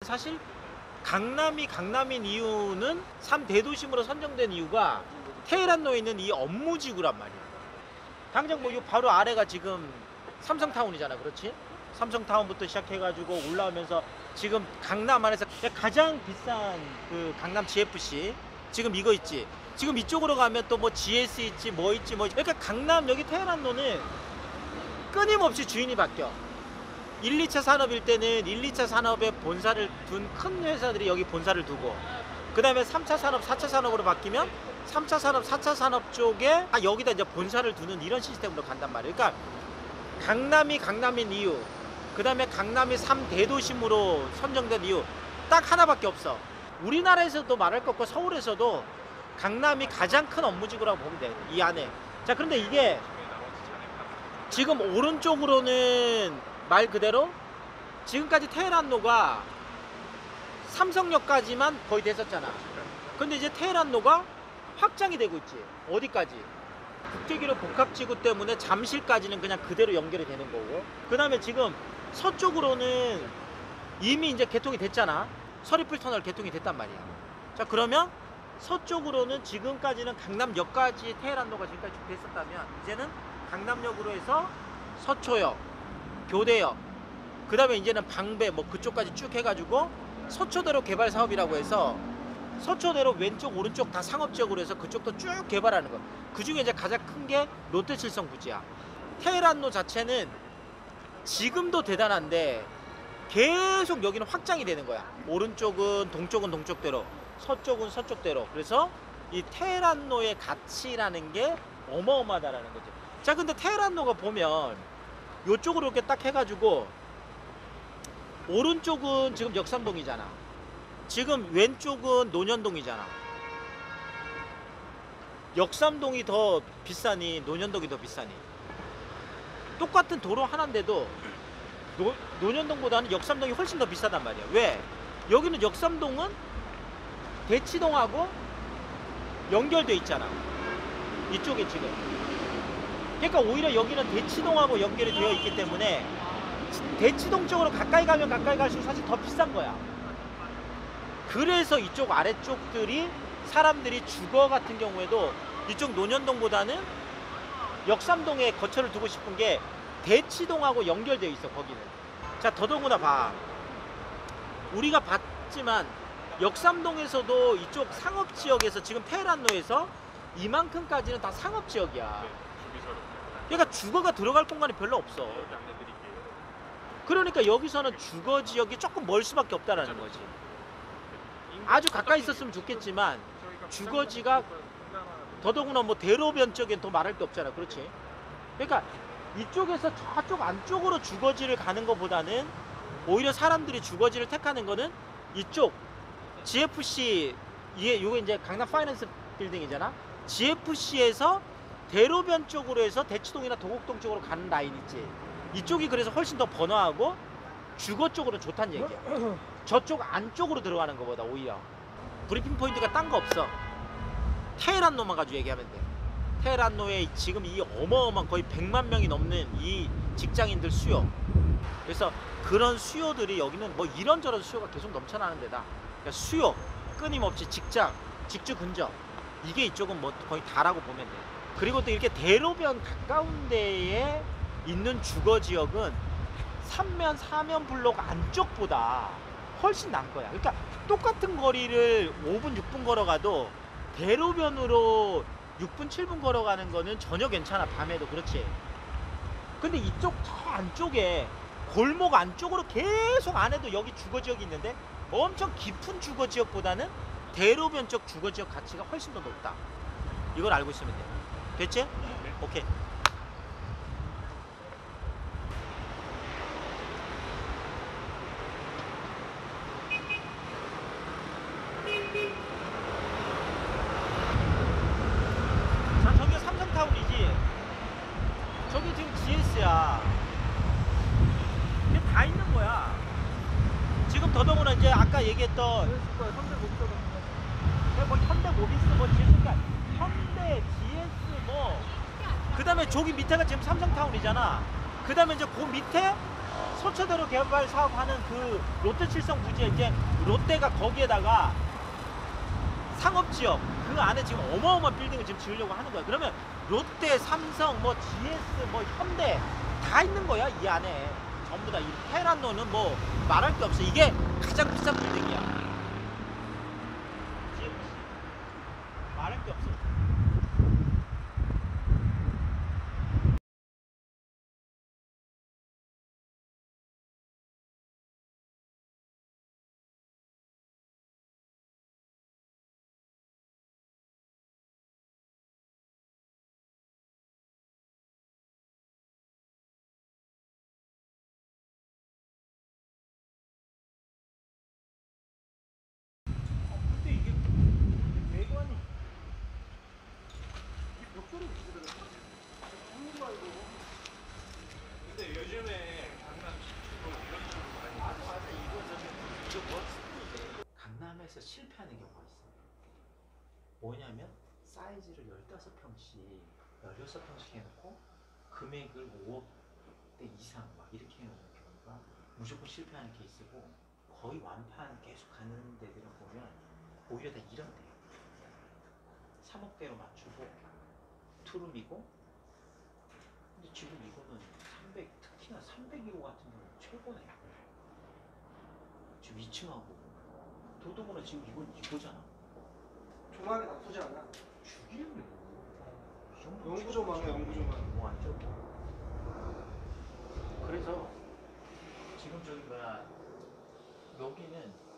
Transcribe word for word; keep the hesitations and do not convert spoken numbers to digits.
사실 강남이 강남인 이유는 삼 대도심으로 선정된 이유가 테헤란로에 있는 이 업무지구란 말이야. 당장 뭐 이 바로 아래가 지금 삼성타운이잖아, 그렇지? 삼성타운부터 시작해가지고 올라오면서 지금 강남 안에서 가장 비싼 그 강남 지에프씨 지금 이거 있지. 지금 이쪽으로 가면 또 뭐 지에스 있지, 뭐 있지, 뭐 있지. 그러니까 강남 여기 테헤란로는 끊임없이 주인이 바뀌어. 일, 이 차 산업일 때는 일, 이 차 산업에 본사를 둔 큰 회사들이 여기 본사를 두고, 그 다음에 삼 차 산업, 사 차 산업으로 바뀌면 삼 차 산업, 사 차 산업 쪽에 아, 여기다 이제 본사를 두는 이런 시스템으로 간단 말이에요. 그러니까 강남이 강남인 이유, 그 다음에 강남이 삼 대도심으로 선정된 이유 딱 하나밖에 없어. 우리나라에서도 말할 것 없고 서울에서도 강남이 가장 큰 업무지구라고 보면 돼, 이 안에. 자, 그런데 이게 지금 오른쪽으로는 말 그대로 지금까지 테헤란로가 삼성역까지만 거의 됐었잖아. 근데 이제 테헤란로가 확장이 되고 있지. 어디까지? 국제기록 복합지구 때문에 잠실까지는 그냥 그대로 연결이 되는 거고, 그 다음에 지금 서쪽으로는 이미 이제 개통이 됐잖아. 서리풀 터널 개통이 됐단 말이야. 자, 그러면 서쪽으로는 지금까지는 강남역까지 테헤란로가 지금까지 쭉 됐었다면 이제는 강남역으로 해서 서초역, 교대역, 그 다음에 이제는 방배 뭐 그쪽까지 쭉 해가지고 서초대로 개발 사업이라고 해서 서초대로 왼쪽 오른쪽 다 상업지역으로 해서 그쪽도 쭉 개발하는 거. 그 중에 이제 가장 큰 게 롯데칠성 부지야. 테헤란로 자체는 지금도 대단한데 계속 여기는 확장이 되는 거야. 오른쪽은 동쪽은 동쪽대로, 서쪽은 서쪽대로. 그래서 이 테헤란로의 가치라는 게 어마어마하다라는 거죠. 자, 근데 테헤란로가 보면 요쪽으로 이렇게 딱 해가지고 오른쪽은 지금 역삼동이잖아. 지금 왼쪽은 논현동이잖아. 역삼동이 더 비싸니 논현동이 더 비싸니? 똑같은 도로 하나인데도 노, 논현동보다는 역삼동이 훨씬 더 비싸단 말이야. 왜? 여기는 역삼동은 대치동하고 연결돼 있잖아, 이쪽에 지금. 그러니까 오히려 여기는 대치동하고 연결이 되어 있기 때문에 대치동 쪽으로 가까이 가면 가까이 갈수록 사실 더 비싼 거야. 그래서 이쪽 아래쪽들이 사람들이 주거 같은 경우에도 이쪽 논현동보다는 역삼동에 거처를 두고 싶은 게 대치동하고 연결되어 있어, 거기는. 자, 더더구나 봐. 우리가 봤지만 역삼동에서도 이쪽 상업지역에서 지금 테헤란로에서 이만큼까지는 다 상업지역이야. 그러니까 주거가 들어갈 공간이 별로 없어. 그러니까 여기서는 주거지역이 조금 멀 수밖에 없다라는 거지. 아주 가까이 있었으면 좋겠지만 주거지가 더더구나 뭐 대로변 쪽엔 더 말할 게 없잖아, 그렇지? 그러니까 이쪽에서 저쪽 안쪽으로 주거지를 가는 것보다는 오히려 사람들이 주거지를 택하는 거는 이쪽 지에프씨, 이게 요게 이제 강남 파이낸스 빌딩이잖아. 지에프씨에서 대로변 쪽으로 해서 대치동이나 도곡동 쪽으로 가는 라인 있지. 이쪽이 그래서 훨씬 더 번화하고 주거 쪽으로 좋다는 얘기야. 저쪽 안쪽으로 들어가는 것보다 오히려. 브리핑 포인트가 딴 거 없어. 테헤란로만 가지고 얘기하면 돼. 테헤란로에 지금 이 어마어마한 거의 백만 명이 넘는 이 직장인들 수요. 그래서 그런 수요들이 여기는 뭐 이런저런 수요가 계속 넘쳐나는 데다. 그러니까 수요, 끊임없이 직장, 직주 근접, 이게 이쪽은 뭐 거의 다라고 보면 돼. 그리고 또 이렇게 대로변 가까운 데에 있는 주거지역은 삼면, 사면 블록 안쪽보다 훨씬 난 거야. 그러니까 똑같은 거리를 오 분, 육 분 걸어가도 대로변으로 육 분, 칠 분 걸어가는 거는 전혀 괜찮아, 밤에도. 그렇지. 근데 이쪽 저 안쪽에 골목 안쪽으로 계속 안에도 여기 주거지역이 있는데 엄청 깊은 주거지역보다는 대로변 쪽 주거지역 가치가 훨씬 더 높다. 이걸 알고 있으면 돼. 됐지? 네. 오케이. 자, 저기 삼성타운이지. 저기 지금 지에스야. 이게 다 있는 거야. 지금 더더구나 이제 아까 얘기했던 뭐 현대모비스, 뭐 지에스, 그러니까 현대, 지에스, 뭐 그 다음에 저기 밑에가 지금 삼성타운이잖아. 그 다음에 이제 그 밑에 서초대로 개발 사업하는 그 롯데칠성 부지에 이제 롯데가 거기에다가 상업지역 그 안에 지금 어마어마한 빌딩을 지금 지으려고 하는 거야. 그러면 롯데, 삼성, 뭐 지에스, 뭐 현대 다 있는 거야 이 안에. 전부 다. 이 테란노는 뭐 말할 게 없어. 이게 가장 비싼 빌딩이야. 말할 게 없어. 근데 이게 외관이 벽돌이 근데 요즘에 강남 식주로 이런 식으로 많이 맞아 맞아. 이거 저기 이거 뭐 강남에서 실패하는 경우가 있어. 뭐냐면 사이즈를 열다섯 평씩 열여섯 평씩 해놓고 금액을 오억대 이상 막 이렇게 해놓는 경우가 무조건 실패하는 케이스고, 거의 완판 계속 가는 데들은 보면 오히려 다 이런 데 삼억대로 맞추고 투룸이고. 근데 지금 이거는 삼백, 특히나 삼백일 호 같은 경우는 최고네. 지금 이 층하고 도도구는 지금 이건 이거잖아. 조망이 나쁘지 않아. 죽이려고. 영구 조망이야, 영구 조망. 뭐 완전 뭐. 그래서 지금 저기 뭐야 여기는